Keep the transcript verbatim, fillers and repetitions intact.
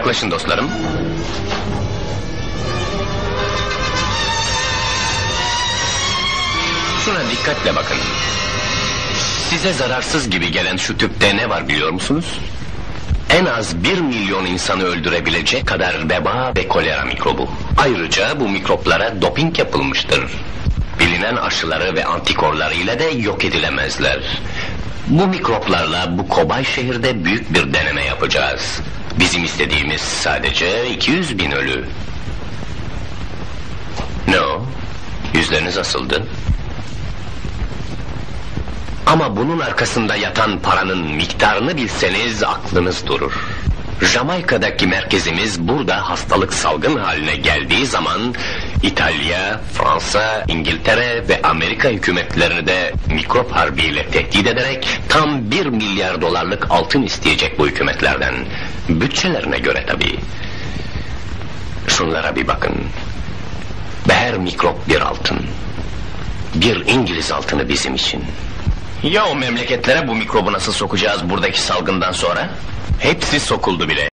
Yaklaşın dostlarım. Şuna dikkatle bakın. Size zararsız gibi gelen şu tüpte ne var biliyor musunuz? En az bir milyon insanı öldürebilecek kadar veba ve kolera mikrobu. Ayrıca bu mikroplara doping yapılmıştır. Bilinen aşıları ve antikorları ile de yok edilemezler. Bu mikroplarla bu kobay şehirde büyük bir deneme yapacağız. Bizim istediğimiz sadece iki yüz bin ölü. Ne o? Yüzleriniz asıldı. Ama bunun arkasında yatan paranın miktarını bilseniz aklınız durur. Jamaika'daki merkezimiz burada hastalık salgın haline geldiği zaman İtalya, Fransa, İngiltere ve Amerika hükümetlerini de mikrop harbiyle tehdit ederek tam bir milyar dolarlık altın isteyecek bu hükümetlerden. Bütçelerine göre tabii. Şunlara bir bakın. Her mikrop bir altın. Bir İngiliz altını bizim için. Ya o memleketlere bu mikrobu nasıl sokacağız buradaki salgından sonra? Hepsi sokuldu bile.